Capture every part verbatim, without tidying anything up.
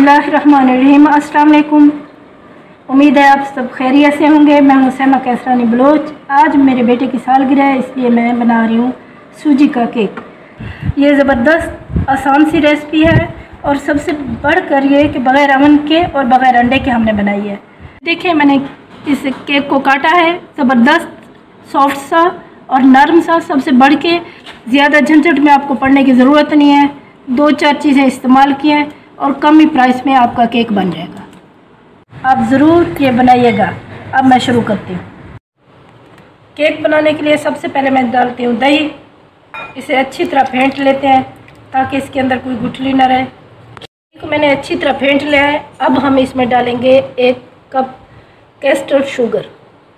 बिस्मिल्लाहिर्रहमानिर्रहीम। अस्सलाम वालेकुम। उम्मीद है आप सब खैरियत से होंगे। मैं हूं सहमा कैसरानी बलोच। आज मेरे बेटे की सालगिरह है, इसलिए मैं बना रही हूँ सूजी का केक। ये ज़बरदस्त आसान सी रेसिपी है और सबसे बढ़कर ये कि बग़ैर अवन के और बग़ैर अंडे के हमने बनाई है। देखिए, मैंने इस केक को काटा है, ज़बरदस्त सॉफ्ट सा और नरम सा। सबसे बढ़ के ज़्यादा झंझट में आपको पड़ने की ज़रूरत नहीं है। दो चार चीज़ें इस्तेमाल की हैं और कम ही प्राइस में आपका केक बन जाएगा। आप ज़रूर ये बनाइएगा। अब मैं शुरू करती हूँ। केक बनाने के लिए सबसे पहले मैं डालती हूँ दही। इसे अच्छी तरह फेंट लेते हैं ताकि इसके अंदर कोई गुठली ना रहे। केक को मैंने अच्छी तरह फेंट लिया है। अब हम इसमें डालेंगे एक कप कैस्टर शुगर।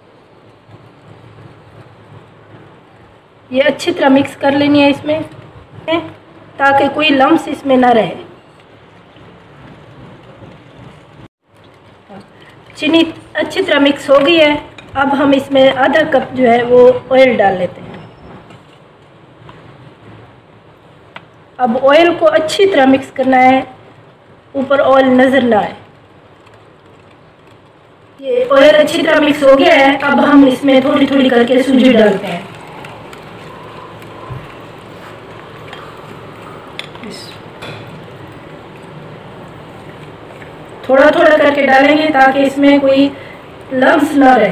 ये अच्छी तरह मिक्स कर लेनी है इसमें ताकि कोई लम्स इसमें ना रहे। चीनी अच्छी तरह मिक्स हो गई है। अब हम इसमें आधा कप जो है वो ऑयल डाल लेते हैं। अब ऑयल को अच्छी तरह मिक्स करना है, ऊपर ऑयल नज़र ना आए। ये ऑयल अच्छी तरह मिक्स हो गया है। अब हम इसमें थोड़ी थोड़ी करके सूजी डालते हैं। थोड़ा थोड़ा करके डालेंगे ताकि इसमें कोई लम्स ना रहे।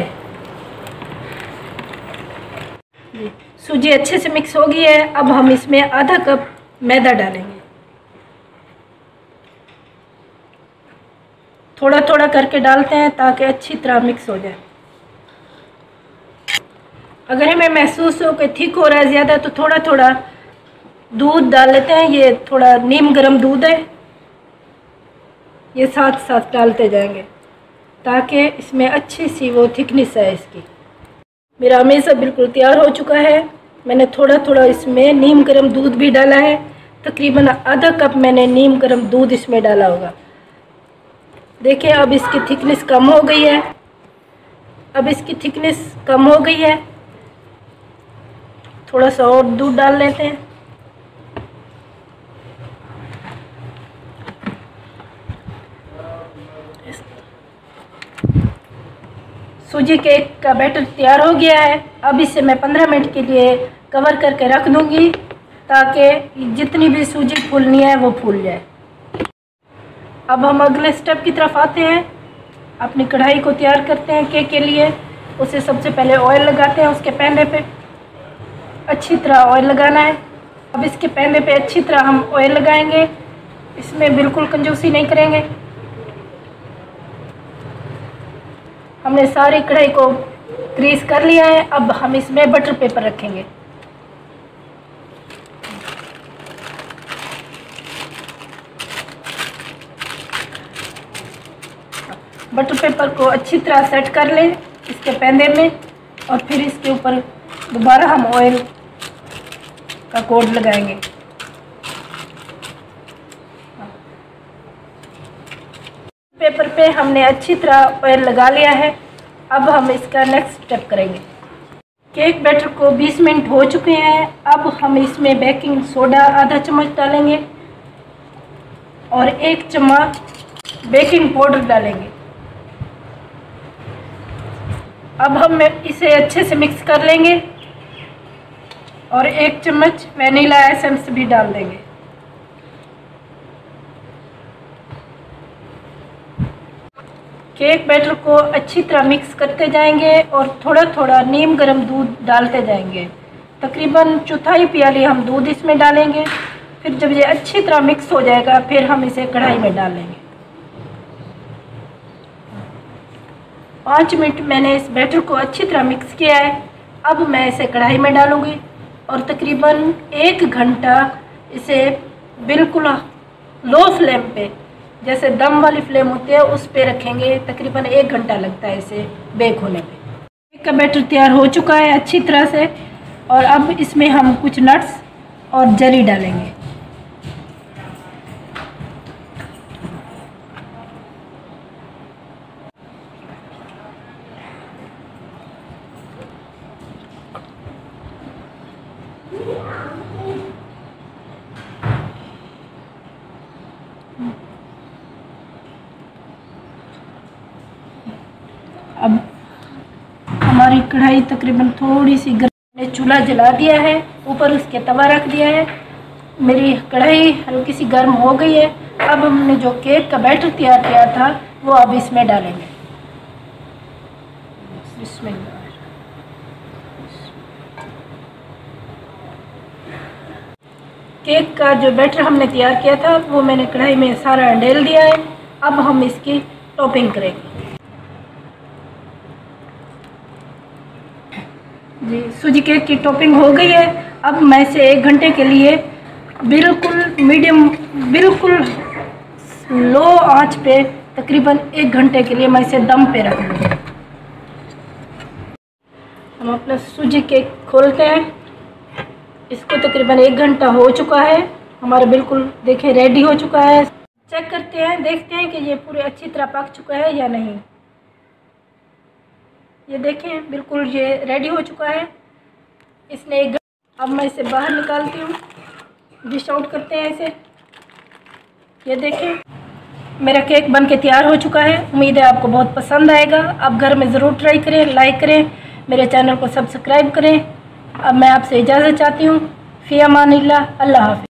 सूजी अच्छे से मिक्स हो गई है। अब हम इसमें आधा कप मैदा डालेंगे। थोड़ा थोड़ा करके डालते हैं ताकि अच्छी तरह मिक्स हो जाए। अगर हमें महसूस हो कि थिक हो रहा है ज़्यादा तो थोड़ा थोड़ा दूध डाल लेते हैं। ये थोड़ा नीम गर्म दूध है, ये साथ साथ डालते जाएंगे ताकि इसमें अच्छी सी वो थिकनेस है इसकी। मेरा हमेशा बिल्कुल तैयार हो चुका है। मैंने थोड़ा थोड़ा इसमें नीम गर्म दूध भी डाला है। तकरीबन आधा कप मैंने नीम गर्म दूध इसमें डाला होगा। देखिए, अब इसकी थिकनेस कम हो गई है। अब इसकी थिकनेस कम हो गई है। थोड़ा सा और दूध डाल लेते हैं। सूजी केक का बैटर तैयार हो गया है। अब इसे मैं पंद्रह मिनट के लिए कवर करके रख दूंगी ताकि जितनी भी सूजी फूलनी है वो फूल जाए। अब हम अगले स्टेप की तरफ आते हैं। अपनी कढ़ाई को तैयार करते हैं केक के लिए। उसे सबसे पहले ऑयल लगाते हैं। उसके पैने पे अच्छी तरह ऑयल लगाना है। अब इसके पैने पे अच्छी तरह हम ऑयल लगाएंगे। इसमें बिल्कुल कंजूसी नहीं करेंगे। हमने सारी कढ़ाई को ग्रीस कर लिया है। अब हम इसमें बटर पेपर रखेंगे। बटर पेपर को अच्छी तरह सेट कर लें इसके पैंदे में और फिर इसके ऊपर दोबारा हम ऑयल का कोट लगाएंगे। पेपर पे हमने अच्छी तरह ऑयल लगा लिया है। अब हम इसका नेक्स्ट स्टेप करेंगे। केक बैटर को बीस मिनट हो चुके हैं। अब हम इसमें बेकिंग सोडा आधा चम्मच डालेंगे और एक चम्मच बेकिंग पाउडर डालेंगे। अब हम इसे अच्छे से मिक्स कर लेंगे और एक चम्मच वनीला एसेंस भी डाल देंगे। केक बैटर को अच्छी तरह मिक्स करते जाएंगे और थोड़ा थोड़ा नीम गर्म दूध डालते जाएंगे। तकरीबन चौथाई प्याली हम दूध इसमें डालेंगे। फिर जब ये अच्छी तरह मिक्स हो जाएगा फिर हम इसे कढ़ाई में डाल लेंगे। पाँच मिनट मैंने इस बैटर को अच्छी तरह मिक्स किया है। अब मैं इसे कढ़ाई में डालूँगी और तकरीबन एक घंटा इसे बिल्कुल लो फ्लेम पे, जैसे दम वाली फ्लेम होती है उस पे रखेंगे। तकरीबन एक घंटा लगता है इसे बेक होने में। केक का बैटर तैयार हो चुका है अच्छी तरह से और अब इसमें हम कुछ नट्स और जरी डालेंगे। अब हमारी कढ़ाई तकरीबन थोड़ी सी गर्म, चूल्हा जला दिया है, ऊपर उसके तवा रख दिया है। मेरी कढ़ाई हल्की सी गर्म हो गई है। अब हमने जो केक का बैटर तैयार किया था वो अब इसमें डालेंगे। इसमें केक का जो बैटर हमने तैयार किया था वो मैंने कढ़ाई में सारा डाल दिया है। अब हम इसकी टॉपिंग करेंगे। जी, सूजी केक की टॉपिंग हो गई है। अब मैं इसे एक घंटे के लिए बिल्कुल मीडियम, बिल्कुल लो आंच पे तकरीबन एक घंटे के लिए मैं इसे दम पे रख लूँगी। हम अपना सूजी केक खोलते हैं। इसको तकरीबन एक घंटा हो चुका है, हमारा बिल्कुल देखें रेडी हो चुका है। चेक करते हैं, देखते हैं कि ये पूरे अच्छी तरह पक चुका है या नहीं। ये देखें बिल्कुल ये रेडी हो चुका है। इसने एक घंटा, अब मैं इसे बाहर निकालती हूँ, डिश आउट करते हैं इसे। ये देखें मेरा केक बन के तैयार हो चुका है। उम्मीद है आपको बहुत पसंद आएगा। आप घर में ज़रूर ट्राई करें, लाइक करें, मेरे चैनल को सब्सक्राइब करें। अब मैं आपसे इजाज़त चाहती हूँ। फ़ी अमानिल्लाह, अल्लाह हाफ़िज़।